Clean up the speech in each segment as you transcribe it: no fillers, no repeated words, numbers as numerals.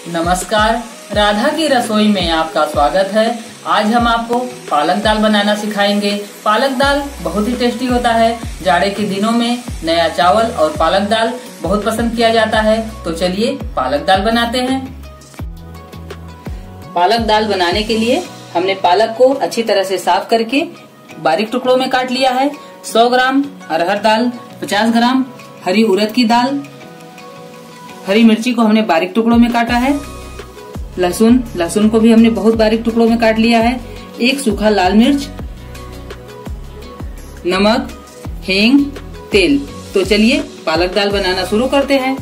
नमस्कार, राधा की रसोई में आपका स्वागत है। आज हम आपको पालक दाल बनाना सिखाएंगे। पालक दाल बहुत ही टेस्टी होता है। जाड़े के दिनों में नया चावल और पालक दाल बहुत पसंद किया जाता है। तो चलिए पालक दाल बनाते हैं। पालक दाल बनाने के लिए हमने पालक को अच्छी तरह से साफ करके बारीक टुकड़ों में काट लिया है। 100 ग्राम अरहर दाल, 50 ग्राम हरी उड़द की दाल, हरी मिर्ची को हमने बारीक टुकड़ों में काटा है। लहसुन को भी हमने बहुत बारीक टुकड़ों में काट लिया है। एक सूखा लाल मिर्च, नमक, हींग, तेल। तो चलिए पालक दाल बनाना शुरू करते हैं।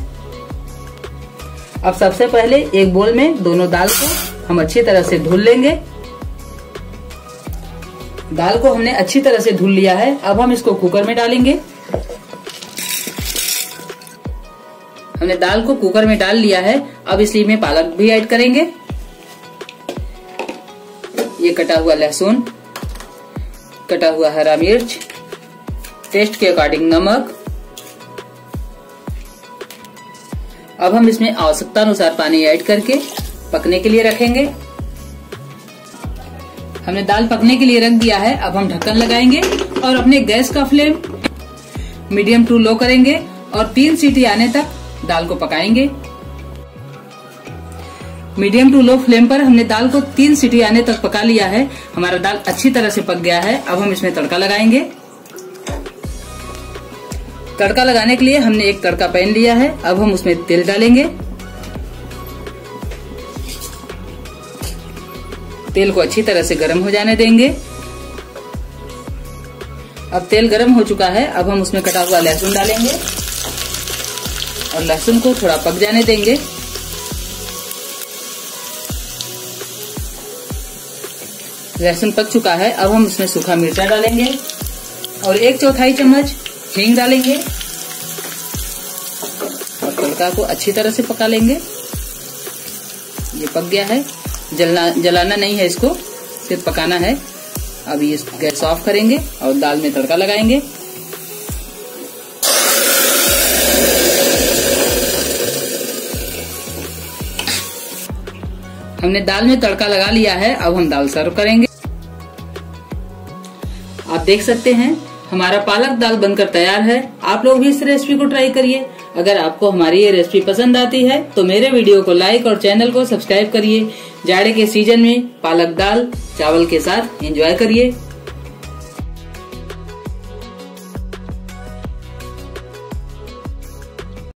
अब सबसे पहले एक बोल में दोनों दाल को हम अच्छी तरह से धुल लेंगे। दाल को हमने अच्छी तरह से धुल लिया है। अब हम इसको कुकर में डालेंगे। हमने दाल को कुकर में डाल लिया है। अब इसमें पालक भी ऐड करेंगे। ये कटा हुआ लहसुन, कटा हुआ हरा मिर्च, टेस्ट के अकॉर्डिंग नमक। अब हम इसमें आवश्यकता अनुसार पानी ऐड करके पकने के लिए रखेंगे। हमने दाल पकने के लिए रख दिया है। अब हम ढक्कन लगाएंगे और अपने गैस का फ्लेम मीडियम टू लो करेंगे और 3 सीटी आने तक दाल को पकाएंगे। मीडियम टू लो फ्लेम पर हमने दाल को 3 सीटी आने तक पका लिया है। हमारा दाल अच्छी तरह से पक गया है। अब हम इसमें तड़का लगाएंगे। तड़का लगाने के लिए हमने एक तड़का पैन लिया है। अब हम उसमें तेल डालेंगे। तेल को अच्छी तरह से गर्म हो जाने देंगे। अब तेल गर्म हो चुका है। अब हम उसमें कटा हुआ लहसुन डालेंगे और लहसुन को थोड़ा पक जाने देंगे। लहसुन पक चुका है। अब हम इसमें सूखा मिर्चा डालेंगे और 1/4 चम्मच हींग डालेंगे और तड़का को अच्छी तरह से पका लेंगे। ये पक गया है। जलाना नहीं है, इसको सिर्फ पकाना है। अब ये गैस ऑफ करेंगे और दाल में तड़का लगाएंगे। हमने दाल में तड़का लगा लिया है। अब हम दाल सर्व करेंगे। आप देख सकते हैं हमारा पालक दाल बनकर तैयार है। आप लोग भी इस रेसिपी को ट्राई करिए। अगर आपको हमारी ये रेसिपी पसंद आती है तो मेरे वीडियो को लाइक और चैनल को सब्सक्राइब करिए। जाड़े के सीजन में पालक दाल चावल के साथ एंजॉय करिए।